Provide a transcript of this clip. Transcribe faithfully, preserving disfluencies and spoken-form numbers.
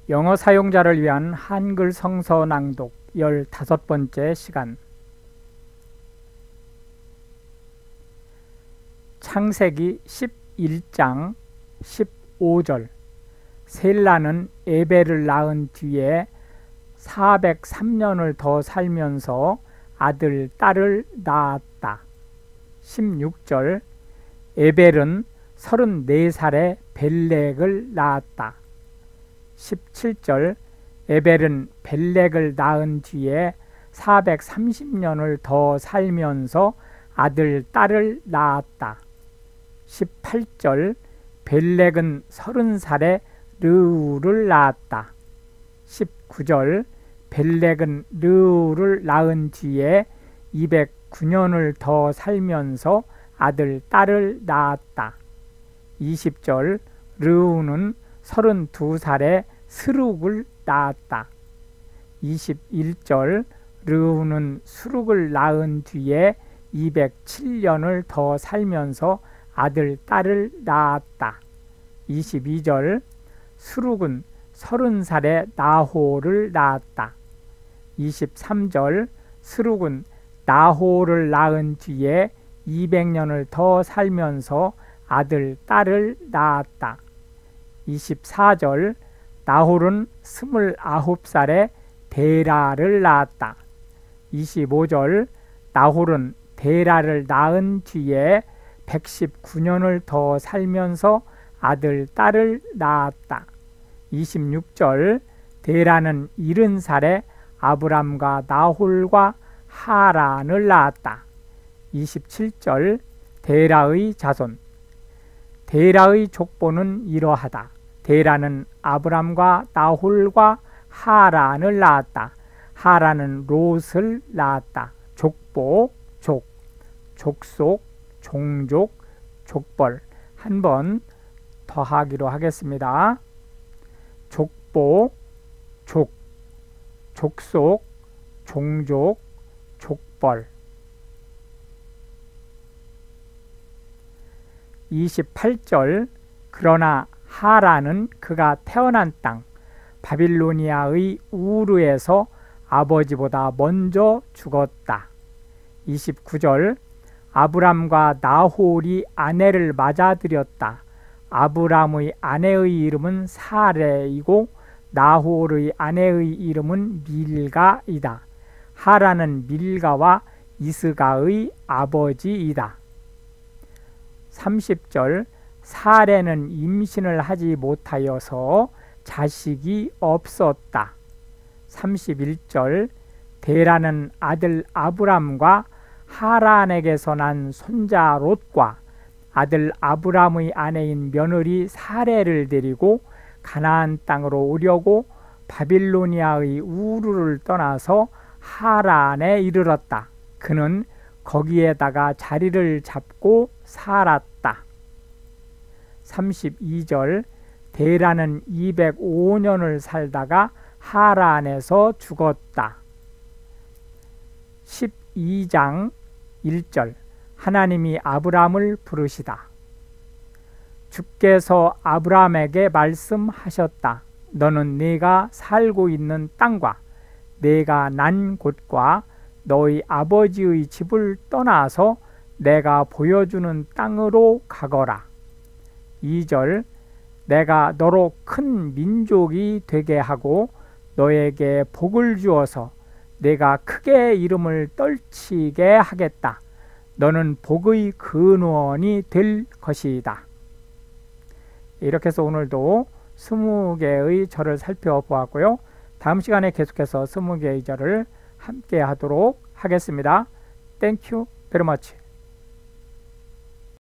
영어 사용자를 위한 한글 성서 낭독 열다섯 번째 시간. 창세기 십일 장 십오 절. 셀라는 에벨을 낳은 뒤에 사백삼 년을 더 살면서 아들, 딸을 낳았다. 십육 절. 에벨은 서른네 살에 벨렉을 낳았다. 십칠 절. 에벨은 벨렉을 낳은 뒤에 사백삼십 년을 더 살면서 아들, 딸을 낳았다. 십팔 절. 벨렉은 서른 살에 르우를 낳았다. 십구 절. 벨렉은 르우를 낳은 뒤에 이백구 년을 더 살면서 아들, 딸을 낳았다. 이십 절. 르우는 서른두 살에 스룩을 낳았다. 이십일 절. 르우는 스룩을 낳은 뒤에 이백칠 년을 더 살면서 아들, 딸을 낳았다. 이십이 절. 스룩은 서른 살에 나홀을 낳았다. 이십삼 절. 스룩은 나홀을 낳은 뒤에 이백 년을 더 살면서 아들, 딸을 낳았다. 이십사 절. 나홀은 스물아홉 살에 데라를 낳았다. 이십오 절. 나홀은 데라를 낳은 뒤에 백십구 년을 더 살면서 아들, 딸을 낳았다. 이십육 절. 데라는 일흔 살에 아브람과 나홀과 하란을 낳았다. 이십칠 절. 데라의 자손. 데라의 족보는 이러하다. 데라는 아브람과 나홀과 하란을 낳았다. 하란은 롯을 낳았다. 족보, 족, 족속, 종족, 족벌. 한 번 더 하기로 하겠습니다. 족보, 족, 족속, 종족, 족벌. 이십팔 절. 그러나 하란은 그가 태어난 땅 바빌로니아의 우르에서 아버지보다 먼저 죽었다. 이십구 절. 아브람과 나홀이 아내를 맞아들였다. 아브람의 아내의 이름은 사레이고 나홀의 아내의 이름은 밀가이다. 하란은 밀가와 이스가의 아버지이다. 삼십 절. 사레는 임신을 하지 못하여서 자식이 없었다. 삼십일 절. 데라는 아들 아브람과 하란에게서 난 손자 롯과 아들 아브람의 아내인 며느리 사레를 데리고 가나안 땅으로 오려고 바빌로니아의 우르를 떠나서 하란에 이르렀다. 그는 거기에다가 자리를 잡고 살았다. 삼십이 절. 데라는 이백오 년을 살다가 하란에서 죽었다. 십이 장 일 절. 하나님이 아브람을 부르시다. 주께서 아브람에게 말씀하셨다. 너는 네가 살고 있는 땅과 내가 난 곳과 너희 아버지의 집을 떠나서 내가 보여주는 땅으로 가거라. 이 절. 내가 너로 큰 민족이 되게 하고 너에게 복을 주어서 내가 크게 이름을 떨치게 하겠다. 너는 복의 근원이 될 것이다. 이렇게 해서 오늘도 스무 개의 절을 살펴보았고요. 다음 시간에 계속해서 스무 개의 절을 함께 하도록 하겠습니다. Thank you very much.